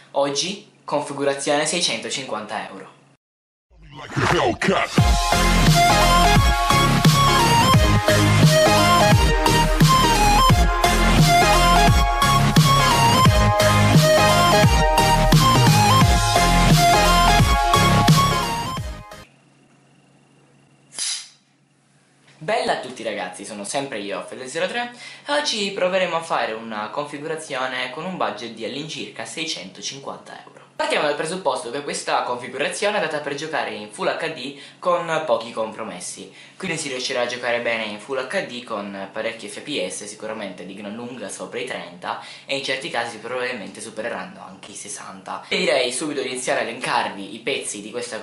Oggi configurazione 650 euro. Bella a tutti ragazzi, sono sempre io, Fede03, e oggi proveremo a fare una configurazione con un budget di all'incirca 650 euro. Partiamo dal presupposto che questa configurazione è data per giocare in Full HD con pochi compromessi, quindi si riuscirà a giocare bene in Full HD con parecchi FPS, sicuramente di gran lunga sopra i 30 e in certi casi probabilmente supereranno anche i 60. E direi subito di iniziare a elencarvi i pezzi di questa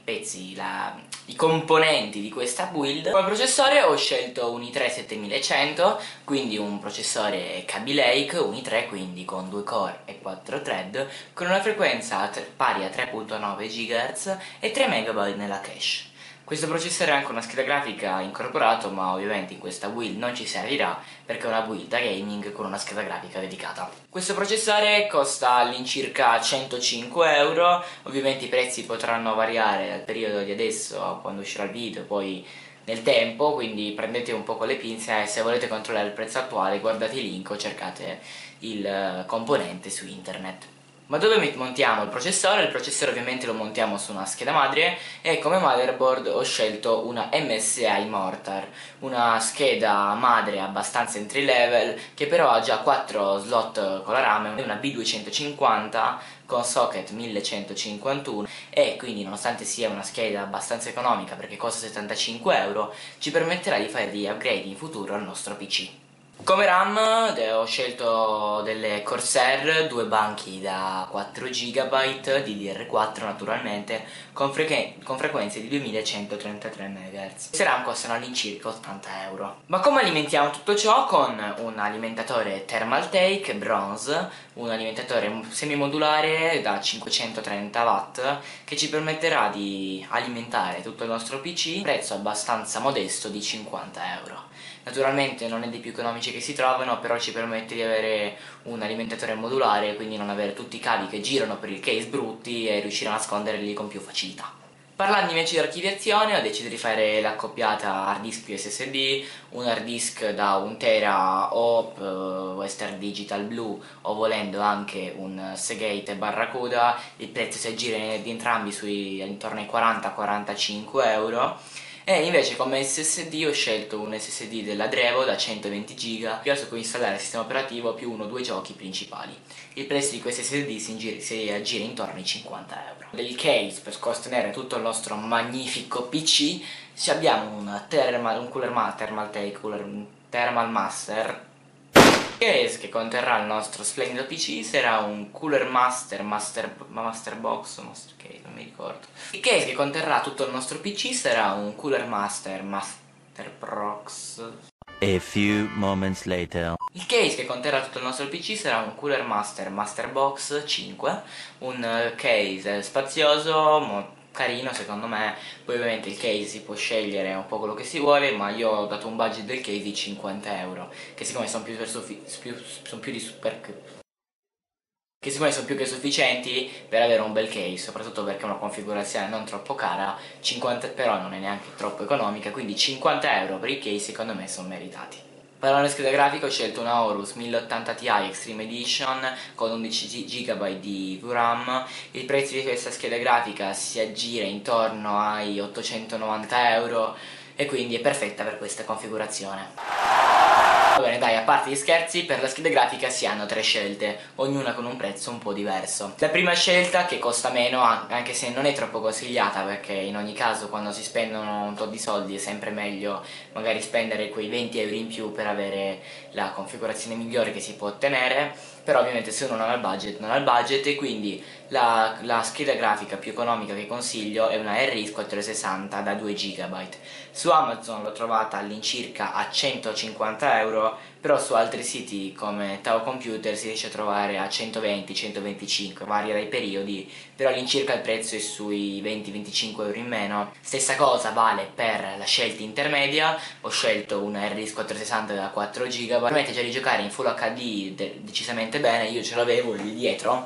i componenti di questa build. Come processore ho scelto un i3 7100, quindi un processore Kaby Lake, un i3 quindi con 2 core e 4 thread, con una frequenza pari a 3.9 GHz e 3 MB nella cache. Questo processore ha anche una scheda grafica incorporato, ma ovviamente in questa build non ci servirà perché è una build da gaming con una scheda grafica dedicata. Questo processore costa all'incirca 105 euro, ovviamente i prezzi potranno variare dal periodo di adesso a quando uscirà il video, poi nel tempo, quindi prendete un po' con le pinze e se volete controllare il prezzo attuale guardate i link o cercate il componente su internet. Ma dove montiamo il processore? Il processore ovviamente lo montiamo su una scheda madre e come motherboard ho scelto una MSI Mortar, una scheda madre abbastanza entry level che però ha già 4 slot con la RAM, è una B250 con socket 1151 e quindi nonostante sia una scheda abbastanza economica perché costa 75 euro ci permetterà di fare degli upgrade in futuro al nostro PC. Come RAM ho scelto delle Corsair, due banchi da 4 GB, DDR4 naturalmente, con frequenze di 2133 MHz. Queste RAM costano all'incirca 80 euro. Ma come alimentiamo tutto ciò? Con un alimentatore Thermaltake Bronze, un alimentatore semimodulare da 530 watt che ci permetterà di alimentare tutto il nostro PC a un prezzo abbastanza modesto di 50 euro. Naturalmente non è dei più economici che si trovano, però ci permette di avere un alimentatore modulare, quindi non avere tutti i cavi che girano per il case brutti e riuscire a nasconderli con più facilità. Parlando invece di archiviazione, ho deciso di fare l'accoppiata hard disk più SSD, un hard disk da 1 tera o Western Digital Blue o volendo anche un Seagate Barracuda. Il prezzo si aggira di entrambi intorno ai 40-45 euro. E invece come SSD ho scelto un SSD della Drevo da 120 GB su cui installare il sistema operativo più 1 o 2 giochi principali. Il prezzo di questo SSD si aggira intorno ai 50 euro. Del case per sostenere tutto il nostro magnifico PC abbiamo un Thermaltake Thermal Master. Il case che conterrà il nostro splendido PC sarà un Cooler Master Box, Master Case, non mi ricordo. Il case che conterrà tutto il nostro PC sarà un Cooler Master Prox. A few moments later. Il case che conterrà tutto il nostro PC sarà un Cooler Master Box 5, un case spazioso, carino secondo me. Poi ovviamente il case si può scegliere un po' quello che si vuole, ma io ho dato un budget del case di 50 euro, che siccome sono più che sufficienti per avere un bel case, soprattutto perché è una configurazione non troppo cara, 50 però non è neanche troppo economica, quindi 50 euro per i case secondo me sono meritati. Parlando di scheda grafica ho scelto una Aorus 1080 Ti Extreme Edition con 11 GB di VRAM. Il prezzo di questa scheda grafica si aggira intorno ai 890 euro e quindi è perfetta per questa configurazione. Va bene dai, a parte gli scherzi, per la scheda grafica si hanno 3 scelte, ognuna con un prezzo un po' diverso. La prima scelta, che costa meno, anche se non è troppo consigliata, perché in ogni caso quando si spendono un tot di soldi è sempre meglio magari spendere quei 20 euro in più per avere la configurazione migliore che si può ottenere, però ovviamente se uno non ha il budget non ha il budget e quindi la scheda grafica più economica che consiglio è una RX 460 da 2 GB. Su Amazon l'ho trovata all'incirca a 150 euro, però su altri siti come Tao Computer si riesce a trovare a 120-125, varia dai periodi, però all'incirca il prezzo è sui 20-25 euro in meno. Stessa cosa vale per la scelta intermedia, ho scelto una RX 460 da 4 GB, permette già di giocare in Full HD decisamente bene, io ce l'avevo lì dietro,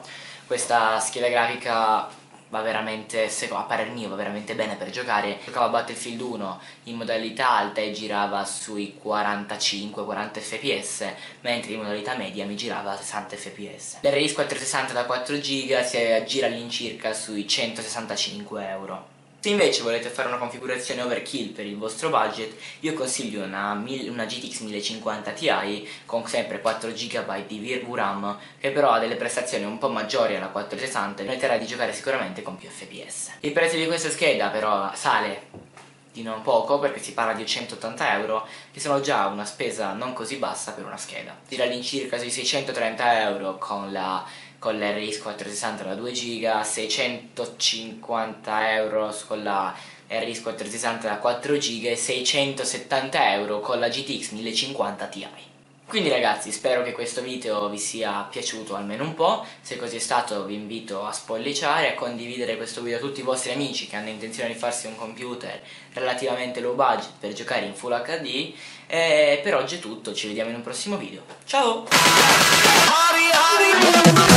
Questa scheda grafica va veramente, a parer mio, va veramente bene per giocare. Giocavo a Battlefield 1 in modalità alta e girava sui 45-40 fps, mentre in modalità media mi girava a 60 fps. L'RX 460 da 4 GB si gira all'incirca sui 165 euro. Se invece volete fare una configurazione overkill per il vostro budget, io consiglio una GTX 1050 Ti con sempre 4 GB di VRAM, che però ha delle prestazioni un po' maggiori alla 460 e permetterà di giocare sicuramente con più FPS. Il prezzo di questa scheda però sale di non poco, perché si parla di 180 euro, che sono già una spesa non così bassa per una scheda. Gira all'incirca sui 630 euro con l'RX 460 da 2 GB, 650 euro con la RX 460 da 4 GB e 670 euro con la GTX 1050 Ti. Quindi ragazzi, spero che questo video vi sia piaciuto almeno un po'. Se così è stato vi invito a spolliciare, a condividere questo video a tutti i vostri amici che hanno intenzione di farsi un computer relativamente low budget per giocare in Full HD. E per oggi è tutto, ci vediamo in un prossimo video. Ciao!